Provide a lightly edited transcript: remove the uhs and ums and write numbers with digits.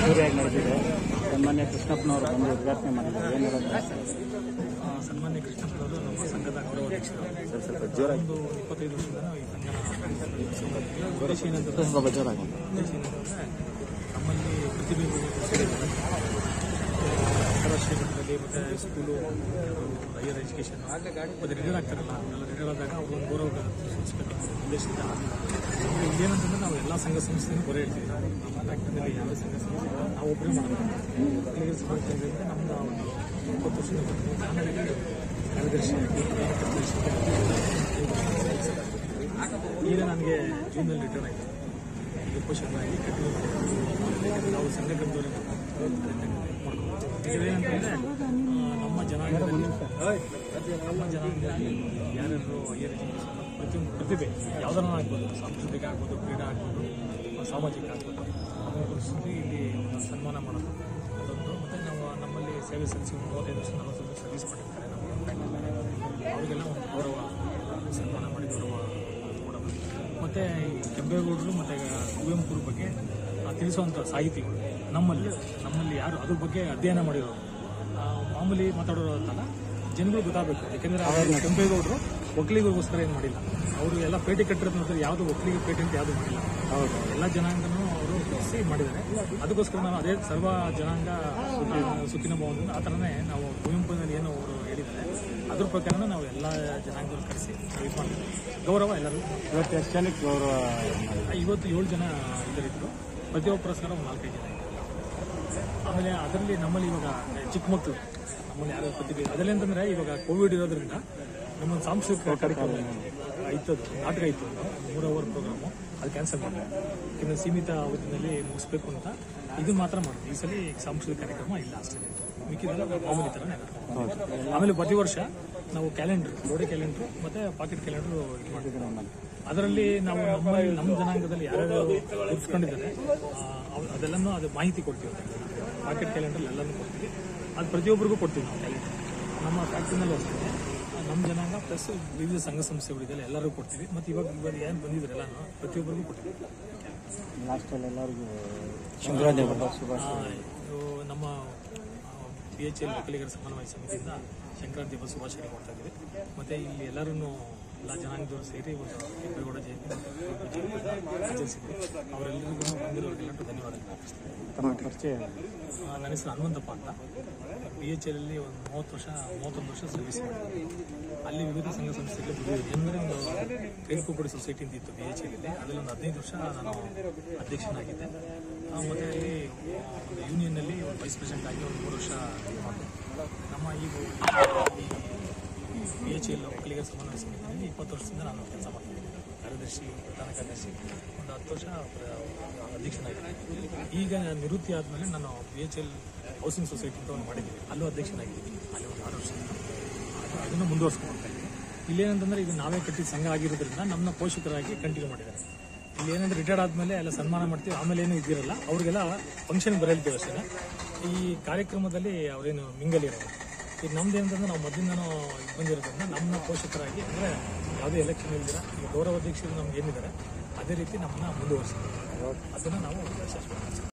ಅದ್ದೂರಿಯಾಗಿ ನಡೆದಿದೆ. ಸನ್ಮಾನ್ಯ ಕೃಷ್ಣಪ್ಪನವರು ಬಂದು ಉದ್ಘಾಟನೆ ಮಾಡಿದ್ದಾರೆ. ಏನು ಹೇಳೋದು? ಸನ್ಮಾನ್ಯ ಕೃಷ್ಣಪ್ಪನವರು ನಮ್ಮ ಸಂಘದ ಗೌರವಾಧ್ಯಕ್ಷರು. ಒಂದು 25 ವರ್ಷದಿಂದ ನಾವು ಈ ಸಂಘ ಉದ್ದೇಶ ಏನಂತಂದರೆ ನಮ್ಮಲ್ಲಿ ಪ್ರತಿಭೆ ಅಂತಾರಾಷ್ಟ್ರೀಯ ಮಟ್ಟದಲ್ಲಿ ಮತ್ತು ಸ್ಕೂಲು ಹೈಯರ್ ಎಜುಕೇಷನ್ ಮತ್ತು ರಿಟೈರ್ ಆಗ್ತಾರಲ್ಲ, ಅವರೆಲ್ಲ ರಿಟೈರ್ ಆದಾಗ ಅವ್ರೊಂದು ಗೌರವ ಸೂಚಿಸಬೇಕು ಉದ್ದೇಶದಿಂದ ಇಲ್ಲೇನಂತಂದ್ರೆ ನಾವು ಎಲ್ಲ ಸಂಘ ಸಂಸ್ಥೆಯನ್ನು ಹೊರ ಹೇಳ್ತೀವಿ. ನಮ್ಮ ರಾಜ್ಯದಲ್ಲಿ ಯಾವ ಸಂಘ ಸಂಸ್ಥೆ ನಾವು ಒಬ್ಬರೇ ಮಾಡೋದು. ಒಕ್ಕಲಿಗರ ಸಮಾಜ ನಮ್ಮದು ಒಂದು 20 ವರ್ಷದ ಕಾರ್ಯದರ್ಶಿಯಾಗಿ ಈಗ ನನಗೆ ಜೂನಲ್ಲಿ ರಿಟರ್ನ್ ಆಯಿತು. ಈಗ ಪೋಷಕರಾಗಿ ಕಂಟಿನ್ಯೂ ಮಾಡಿದ್ದೀವಿ. ನಾವು ಸಂಘ ಕಮಿಟಿಯವರೇ ಮಾಡ್ಕೊಂಡು ಇದೇನಂತಂದರೆ ನಮ್ಮ ಜನಾಂಗದಲ್ಲಿ ಯಾರ್ಯಾರು ಹೈಯರ್ ಎಜುಕೇಷನ್ ಪ್ರತಿಯೊಂದು ಪ್ರತಿಭೆ ಯಾವುದನ್ನ ಆಗ್ಬೋದು, ಸಾಂಸ್ಕೃತಿಕ ಆಗ್ಬೋದು, ಕ್ರೀಡಾ ಆಗ್ಬೋದು, ಸಾಮಾಜಿಕ ಆಗ್ಬೋದು, ಅದನ್ನು ಇಲ್ಲಿ ಒಂದು ಸನ್ಮಾನ ಮಾಡೋದು ಅದೊಂದು. ಮತ್ತು ನಾವು ನಮ್ಮಲ್ಲಿ ಸೇವೆ ಸಲ್ಲಿಸಿ 35 ವರ್ಷ 40 ವರ್ಷ ಸರ್ವಿಸ್ ಮಾಡಿರ್ತಾರೆ ನಮ್ಮ ಅವರಿಗೆಲ್ಲ ಒಂದು ಗೌರವ ಸನ್ಮಾನ ಮಾಡಿ ಗೌರವ ಕೊಡೋದು. ಮತ್ತು ಈ ಕೆಂಪೇಗೌಡರು ಮತ್ತು ಕುವೆಂಪುರ ಬಗ್ಗೆ ತಿಳಿಸುವಂಥ ಸಾಹಿತಿಗಳು ನಮ್ಮಲ್ಲಿ ಯಾರು ಅದ್ರ ಬಗ್ಗೆ ಅಧ್ಯಯನ ಮಾಡಿರೋರು ಮಾಮೂಲಿ ಮಾತಾಡೋರು ಅಂತಲ್ಲ, ಜನಗಳು ಗೊತ್ತಾಗಬೇಕು. ಯಾಕೆಂದರೆ ಕೆಂಪೇಗೌಡರು ಒಕ್ಕಲಿಗರಿಗೋಸ್ಕರ ಏನು ಮಾಡಿಲ್ಲ. ಅವರು ಎಲ್ಲ ಪೇಟೆ ಕಟ್ಟಿರೋದು ನೋಡಿದ್ರೆ ಯಾವುದು ಒಕ್ಕಲಿಗ ಪೇಟೆ ಅಂತ ಯಾವುದು ಮಾಡಿಲ್ಲ. ಎಲ್ಲ ಜನಾಂಗನೂ ಅವರು ಕಲಿಸಿ ಮಾಡಿದ್ದಾರೆ. ಅದಕ್ಕೋಸ್ಕರ ನಾವು ಅದೇ ಸರ್ವ ಜನಾಂಗ ಸುಖಿನ ಭವನದಿಂದ ಆ ಥರನೇ ನಾವು ಕುವೆಂಪುನಲ್ಲಿ ಏನು ಅವರು ಹೇಳಿದ್ದಾರೆ ಅದ್ರ ಪ್ರಕಾರ ನಾವು ಎಲ್ಲ ಜನಾಂಗಗಳು ಕರೆಸಿ ಇದು ಮಾಡಿದ್ವಿ. ಗೌರವ ಎಲ್ಲರೂ. ಇವತ್ತು ಎಷ್ಟು ಜನಕ್ಕೆ ಗೌರವ? ಇವತ್ತು 7 ಜನ ಇದರಿದ್ದರು. ಪ್ರತಿಯೊಬ್ಬ ಪುರಸ್ಕಾರ ಒಂದು 4-5 ಜನ ಇದ್ದಾರೆ. ಆಮೇಲೆ ಅದರಲ್ಲಿ ನಮ್ಮಲ್ಲಿ ಇವಾಗ ಚಿಕ್ಕ ಮಕ್ಕಳು ನಮ್ಮಲ್ಲಿ ಯಾರು ಪ್ರತಿಭೆ ಅದರಲ್ಲಿ ಅಂತಂದರೆ ಇವಾಗ ಕೋವಿಡ್ ಇರೋದ್ರಿಂದ ನಮ್ಮೊಂದು ಸಾಂಸ್ಕೃತಿಕ ಕಾರ್ಯಕ್ರಮ ಇತ್ತು, ನಾಟಕ ಇತ್ತು, 3 ಅವರ್ ಪ್ರೋಗ್ರಾಮು, ಅದು ಕ್ಯಾನ್ಸಲ್ ಮಾಡಿದೆ. ಯಾಕೆಂದರೆ ಸೀಮಿತ ಅವಧಿನಲ್ಲಿ ಮುಗಿಸ್ಬೇಕು ಅಂತ ಇದು ಮಾತ್ರ ಮಾಡಿದ್ವಿ. ಈ ಸಲ ಸಾಂಸ್ಕೃತಿಕ ಕಾರ್ಯಕ್ರಮ ಇಲ್ಲ ಅಷ್ಟೇ, ಮಿಕ್ಕಿದೆಲ್ಲ ಮಾಮೂಲಿ ಥರ ನೆನಪು. ಆಮೇಲೆ ಪ್ರತಿ ವರ್ಷ ನಾವು ಕ್ಯಾಲೆಂಡ್ರು, ಗೋಡೆ ಕ್ಯಾಲೆಂಡ್ರು ಮತ್ತು ಪಾಕೆಟ್ ಕ್ಯಾಲೆಂಡ್ರು ಇದು ಮಾಡಿದ್ವಿ. ನಮ್ಮಲ್ಲಿ ಅದರಲ್ಲಿ ನಾವು ನಮ್ಮ ಜನಾಂಗದಲ್ಲಿ ಯಾರ್ಯಾರು ಗುರುತಿಸ್ಕೊಂಡಿದ್ದಾರೆ ಅದೆಲ್ಲನೂ ಅದು ಮಾಹಿತಿ ಕೊಡ್ತೀವಿ. ಪಾಕೆಟ್ ಕ್ಯಾಲೆಂಡರ್ ಎಲ್ಲನೂ ಕೊಡ್ತೀವಿ. ಅದು ಪ್ರತಿಯೊಬ್ಬರಿಗೂ ಕೊಡ್ತೀವಿ ನಾವು ಕ್ಯಾಲೆಂಡರ್. ನಮ್ಮ ಫ್ಯಾಕ್ಟ್ರಿನಲ್ಲೂ ಅಷ್ಟೇ ನಮ್ಮ ಜನಾಂಗ ಪ್ಲಸ್ ವಿವಿಧ ಸಂಘ ಸಂಸ್ಥೆಗಳಿದೆಲ್ಲ ಎಲ್ಲರಿಗೂ ಕೊಡ್ತೀವಿ. ಮತ್ತು ಇವಾಗ ಏನು ಬಂದಿದ್ದಾರೆ ಎಲ್ಲನೂ ಪ್ರತಿಯೊಬ್ಬರಿಗೂ ಕೊಡ್ತೀವಿ. ಲಾಸ್ಟಲ್ಲಿ ಎಲ್ಲರಿಗೂ ನಮ್ಮ PHL ಒಕ್ಕಲಿಗರ ಸಮನ್ವಯ ಸಮಿತಿಯಿಂದ ಸಂಕ್ರಾಂತಿ ಹಬ್ಬ ಶುಭಾಶಯ ಕೊಡ್ತಾ ಇದ್ದೀವಿ. ಮತ್ತು ಇಲ್ಲಿ ಎಲ್ಲರೂ ಎಲ್ಲ ಜನಾಂಗದವರು ಸೇರಿ ಒಂದು ಕೆಂಪೇಗೌಡ ಜಯಂತಿ ಆಚರಿಸಿದ್ವಿ. ಅವರೆಲ್ಲರಿಗೂ ಬಂದಿರೋರಿಗೆಲ್ಲರೂ ಧನ್ಯವಾದಗಳು. ತಮ್ಮ ಪರಿಚಯ? ನನ್ನ ಹೆಸರು ಹನುಮಂತಪ್ಪ ಅಂತ. PHL ಅಲ್ಲಿ ಒಂದು 31 ವರ್ಷ ಸರ್ವಿಸ್ ಮಾಡಿದ್ವಿ. ಅಲ್ಲಿ ವಿವಿಧ ಸಂಘ ಸಂಸ್ಥೆಗಳು ಅಂದರೆ ಒಂದು ಕೈಲ್ಕುಪ್ಪಡಿ ಸೊಸೈಟಿ ಅಂತ ಇತ್ತು PHL ಅಲ್ಲಿ. ಅದರಲ್ಲಿ ಒಂದು 15 ವರ್ಷ ನಾನು ಅಧ್ಯಕ್ಷನಾಗಿದ್ದೆ. ಮತ್ತು ಅಲ್ಲಿ ಒಂದು ಯೂನಿಯನ್ನಲ್ಲಿ ಒಂದು ವೈಸ್ ಪ್ರೆಸಿಡೆಂಟ್ ಆಗಿ ಒಂದು 3 ವರ್ಷ ಮಾಡಿದೆ. ನಮ್ಮ ಈ PHL ಒಕ್ಕಲಿಗರ ಸಮನ್ವಯ ಸಮಿತಿಯಲ್ಲಿ 20 ವರ್ಷದಿಂದ ನಾನು ಕೆಲಸ ಮಾಡ್ತಿದ್ದೀನಿ. ಕಾರ್ಯದರ್ಶಿ, ಪ್ರಧಾನ ಕಾರ್ಯದರ್ಶಿ, ಒಂದು 10 ವರ್ಷ ಅಧ್ಯಕ್ಷನಾಗಿದ್ದೆ. ಈಗ ನಿವೃತ್ತಿ ಆದಮೇಲೆ ನಾನು PHL ಹೌಸಿಂಗ್ ಸೊಸೈಟಿ ಅಂತ ಒಂದು ಮಾಡಿದ್ದೀನಿ, ಅಲ್ಲೂ ಅಧ್ಯಕ್ಷನಾಗಿದ್ದೀನಿ. ಅಲ್ಲಿ ಒಂದು 6 ವರ್ಷ ಅದನ್ನು ಮುಂದುವರ್ಸ್ಕೊಂಡು ಇದ್ದೀನಿ. ಇಲ್ಲೇನಂತಂದರೆ ಇದು ನಾವೇ ಕಟ್ಟಿದ ಸಂಘ ಆಗಿರೋದ್ರಿಂದ ನಮ್ಮನ್ನ ಪೋಷಕರಾಗಿ ಕಂಟಿನ್ಯೂ ಮಾಡಿದ್ದಾರೆ. ಇಲ್ಲಿ ಏನಂದ್ರೆ ರಿಟೈರ್ಡ್ ಆದಮೇಲೆ ಎಲ್ಲ ಸನ್ಮಾನ ಮಾಡ್ತೀವಿ, ಆಮೇಲೆ ಏನೂ ಇದ್ದಿರಲ್ಲ. ಅವ್ರಿಗೆಲ್ಲ ಫಂಕ್ಷನ್ ಬರಲ್ತೀವಿ ಅಷ್ಟೇ. ಈ ಕಾರ್ಯಕ್ರಮದಲ್ಲಿ ಅವರೇನು ಮಿಂಗಲಿರೋದು ಈಗ ನಮ್ದು ಏನಂತಂದ್ರೆ ನಾವು ಮೊದಲಿಂದನೂ ಬಂದಿರೋದ್ರಿಂದ ನಮ್ಮನ್ನ ಪೋಷಕರಾಗಿ ಅಂದರೆ ಯಾವುದೇ ಎಲೆಕ್ಷನ್ ಇಲ್ದಿರ ಈಗ ಗೌರವಾಧ್ಯಕ್ಷರು ನಮ್ಗೆ ಏನಿದ್ದಾರೆ ಅದೇ ರೀತಿ ನಮ್ಮನ್ನ ಮುಂದುವರಿಸ್ತೀವಿ. ಅದನ್ನು ನಾವು ಯಶಸ್ವಿ ಮಾಡ್ತೀವಿ.